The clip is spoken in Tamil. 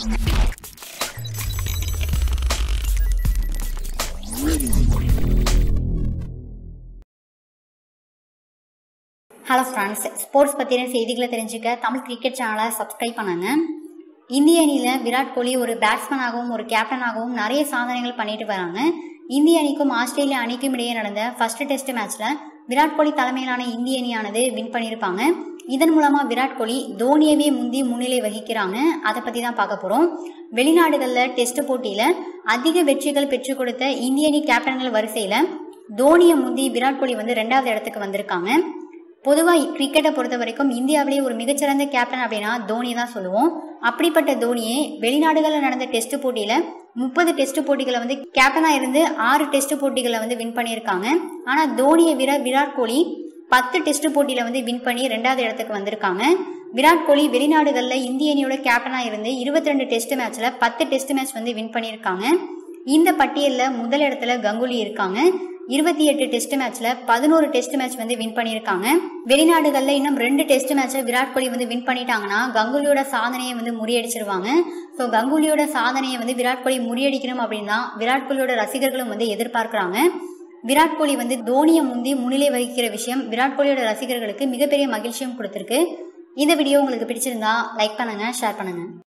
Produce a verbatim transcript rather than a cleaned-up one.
ஹலோ ஃப்ரெண்ட்ஸ், ஸ்போர்ட்ஸ் பற்றின செய்திகளை தெரிஞ்சுக்க தமிழ் கிரிக்கெட் சேனலை சப்ஸ்கிரைப் பண்ணுங்க. இந்திய அணியில் விராட் கோலி ஒரு பேட்ஸ்மேனாகவும் ஒரு கேப்டனாகவும் நிறைய சாதனைகள் பண்ணிட்டு வராங்க. இந்திய அணிக்கும் ஆஸ்திரேலியா அணிக்கும் இடையே நடந்த ஃபர்ஸ்ட் டெஸ்ட் மேட்ச்ல விராட் கோலி தலைமையிலான இந்திய அணியானது வின் பண்ணியிருப்பாங்க. இதன் மூலமா விராட் கோலி தோனியவே முந்தி முன்னிலை வகிக்கிறாங்க. அதை பத்தி தான் பார்க்க போறோம். வெளிநாடுகளில் டெஸ்ட் போட்டியில அதிக வெற்றிகள் பெற்றுக் கொடுத்த இந்திய அணி கேப்டன்கள் வரிசையில தோனியை முந்தி விராட் கோலி வந்து ரெண்டாவது இடத்துக்கு வந்திருக்காங்க. பொதுவாக கிரிக்கெட்டை பொறுத்த வரைக்கும் இந்தியாவிலேயே ஒரு மிகச்சிறந்த கேப்டன் அப்படின்னா தோனி தான் சொல்லுவோம். அப்படிப்பட்ட தோனியே வெளிநாடுகளில் நடந்த டெஸ்ட் போட்டியில முப்பது டெஸ்ட் போட்டிகளை வந்து கேப்டனா இருந்து ஆறு டெஸ்ட் போட்டிகளை வந்து வின் பண்ணியிருக்காங்க. ஆனா தோனியை விட விராட் கோலி பத்து டெஸ்ட் போட்டியில வந்து வின் பண்ணி ரெண்டாவது இடத்துக்கு வந்திருக்காங்க. விராட் கோலி வெளிநாடுகளில் இந்திய அணியோட கேப்டனா இருந்து இருபத்தி ரெண்டு டெஸ்ட் மேட்ச்ல பத்து டெஸ்ட் மேட்ச் வந்து வின் பண்ணியிருக்காங்க. இந்த பட்டியலில் முதல் இடத்துல கங்குலி இருக்காங்க. இருபத்தி எட்டு டெஸ்ட் மேட்ச்ல பதினோரு டெஸ்ட் மேட்ச் வந்து வின் பண்ணியிருக்காங்க. வெளிநாடுகளில் இன்னும் ரெண்டு டெஸ்ட் மேட்சை விராட் கோலி வந்து வின் பண்ணிட்டாங்கன்னா கங்குலியோட சாதனையை வந்து முறியடிச்சிருவாங்க. ஸோ கங்குலியோட சாதனையை வந்து விராட் கோலி முறியடிக்கணும் அப்படின்னா விராட் கோலியோட ரசிகர்களும் வந்து எதிர்பார்க்கிறாங்க. விராட் கோலி வந்து தோனியை முந்தி முன்னிலை வகிக்கிற விஷயம் விராட் கோலியோட ரசிகர்களுக்கு மிகப்பெரிய மகிழ்ச்சியும் கொடுத்திருக்கு. இந்த வீடியோ உங்களுக்கு பிடிச்சிருந்தா லைக் பண்ணுங்க, ஷேர் பண்ணுங்க.